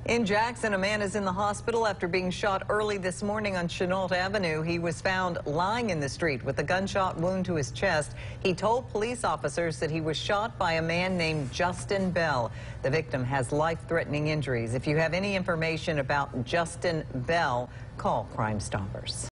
In Jackson, a man is in the hospital after being shot early this morning on Chennault Avenue. He was found lying in the street with a gunshot wound to his chest. He told police officers that he was shot by a man named Justin Bell. The victim has life-threatening injuries. If you have any information about Justin Bell, call Crime Stoppers.